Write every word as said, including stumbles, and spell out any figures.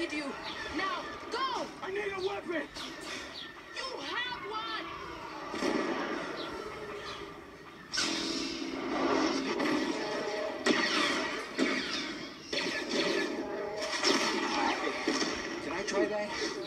need you. Now, go! I need a weapon! You have one! Did I try that?